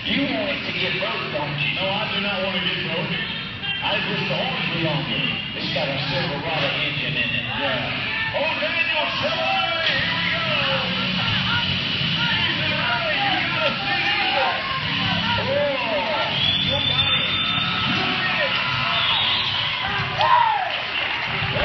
You want it to get broke, don't you? No, I do not want to get broke. I wish the horns were longer. It's got a Silverado engine in it. Yeah. Oh, Daniel,